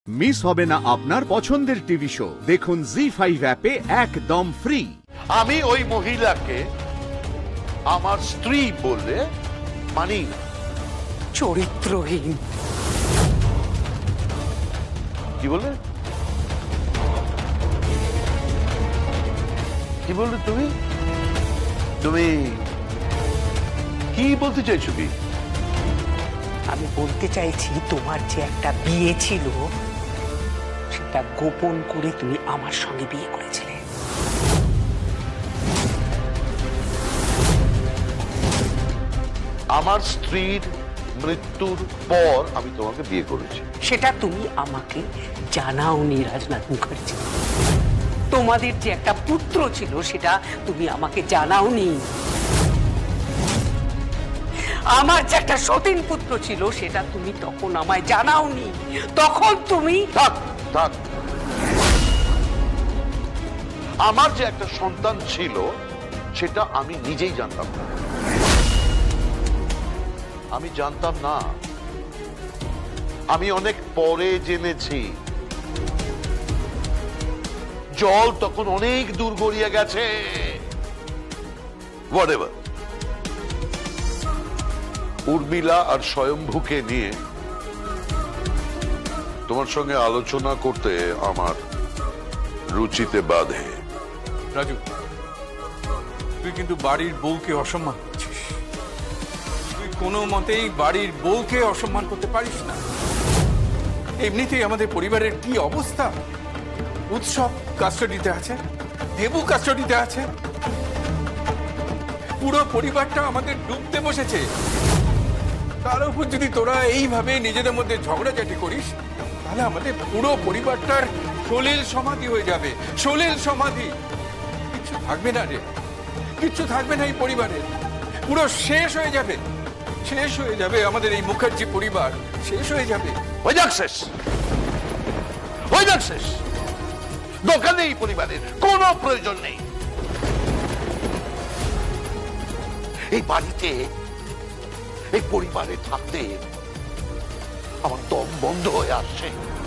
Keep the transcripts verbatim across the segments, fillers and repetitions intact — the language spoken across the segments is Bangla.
মিস হবে না আপনার পছন্দের টিভি শো। দেখুন জি ফাইভ অ্যাপে একদম ফ্রি। আমি ওই মহিলাকে আমার স্ত্রী বললে মানি না। চরিত্রহীন। কি বললে কি বললে তুমি তুমি কি বলতে চাইছো? কি আমি বলতে চাইছি, তোমার যে একটা বিয়ে ছিল সেটা গোপন করে তুমি আমার সঙ্গে বিয়ে করেছিলে। আমার স্ত্রীর মৃত্যুর পর আমি তোমাকে বিয়ে করেছি। সেটা তুমি আমাকে জানাওনি রাজনাথ মুখার্জি। তোমাদের যে একটা পুত্র ছিল সেটা তুমি আমাকে জানাওনি। আমার যে একটা সতীন পুত্র ছিল সেটা তুমি তখন আমায় জানাওনি। তখন তুমি থাক থাক আমার যে একটা সন্তান ছিল সেটা আমি নিজেই জানতাম না। আমি জানতাম না, আমি অনেক পরে জেনেছি। জল তখন অনেক দূর গড়িয়ে গেছে। হোয়াটএভার। উর্মিলা আর স্বয়ম্ভুকে নিয়ে তোমার সঙ্গে আলোচনা করতে আমার রুচিতে বাধে। রাজু, তুই কিন্তু বাড়ির বউকে অসম্মান করছিস। তুই কোনো মতেই বাড়ির বউকে অসম্মান করতে পারিস না। এমনিতেই আমাদের পরিবারের কি অবস্থা। উৎসব কাস্টডিতে আছে, দেবু কাস্টডিতে আছে, পুরো পরিবারটা আমাদের ডুবতে বসেছে। তার উপর যদি তোরা এইভাবে নিজেদের মধ্যে ঝগড়াঝাটি করিস তাহলে আমাদের পুরো পরিবারটার সলিল সমাধি হয়ে যাবে। সলিল সমাধি। কিছু থাকবে না রে, কিচ্ছু থাকবে না এই পরিবারে। পুরো শেষ হয়ে যাবে, শেষ হয়ে যাবে আমাদের এই মুখার্জি পরিবার, শেষ হয়ে যাবে। হয়ে যাক শেষ, হয়ে যাক শেষ। দোকানে এই পরিবারের কোনো প্রয়োজন নেই। এই বাড়িতে এই পরিবারে থাকতে আমার দম বন্ধ হয়ে আসছে।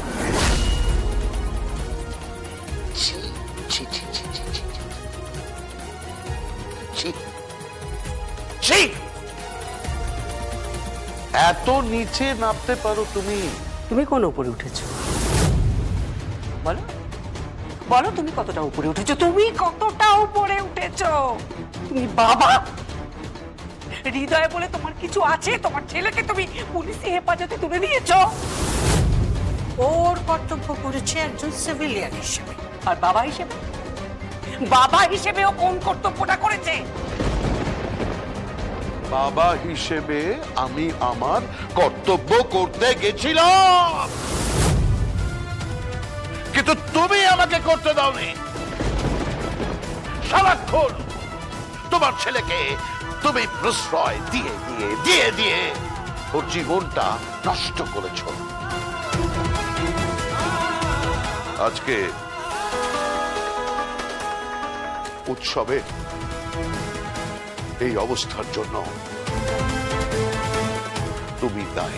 এত নিচে নামতে পারো তুমি? তুমি কোন উপরে উঠেছো বলো? বলো তুমি কতটা উপরে উঠেছো? তুমি কতটা উপরে উঠেছো? তুমি বাবা, হৃদয় বলে তোমার কিছু আছে? তোমার ছেলেকে তুমি পুলিশি হেফাজতে তুলে নিয়েছো। ওর কর্তব্য করেছে একজন সিভিলিয়ান হিসেবে। আর বাবা হিসেবে, বাবা হিসেবেও কোন কর্তব্যটা করেছে? বাবা হিসেবে আমি আমার কর্তব্য করতে গেছিলাম, কিন্তু তুমি আমাকে করতে দাওনি। সারাক্ষণ তোমার ছেলেকে তুমি প্রশ্রয় দিয়ে দিয়ে দিয়ে দিয়ে ওর জীবনটা নষ্ট করেছ। আজকে উৎসবে এই অবস্থার জন্য তুমি দায়ী।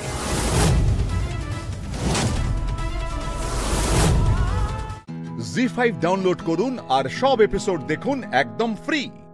জি ফাইভ ডাউনলোড করুন আর সব এপিসোড দেখুন একদম ফ্রি।